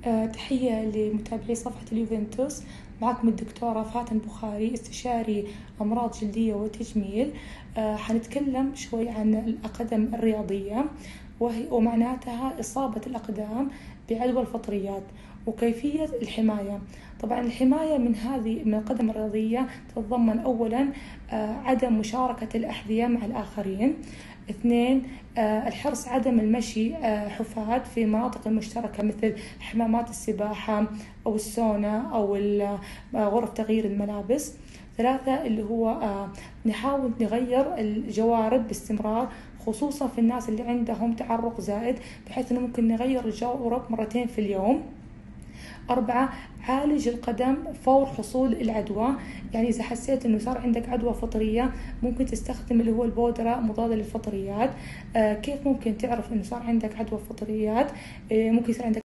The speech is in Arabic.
تحية لمتابعي صفحة اليوفنتوس. معكم الدكتورة فاتن بخاري، استشاري أمراض جلدية وتجميل. حنتكلم شوي عن الأقدام الرياضية، ومعناتها إصابة الأقدام بعدوى الفطريات وكيفية الحماية. طبعا الحماية من القدم الرياضية تتضمن أولا عدم مشاركة الأحذية مع الآخرين. 2. الحرص عدم المشي حفاة في مناطق مشتركة مثل حمامات السباحة أو السونا أو غرف تغيير الملابس. 3. اللي هو نحاول نغير الجوارب باستمرار، خصوصا في الناس اللي عندهم تعرق زائد، بحيث أنه ممكن نغير الجوارب مرتين في اليوم. 4. عالج القدم فور حصول العدوى، يعني إذا حسيت أنه صار عندك عدوى فطرية ممكن تستخدم اللي هو البودرة مضادة للفطريات. كيف ممكن تعرف أنه صار عندك عدوى فطريات؟ ممكن يصير عندك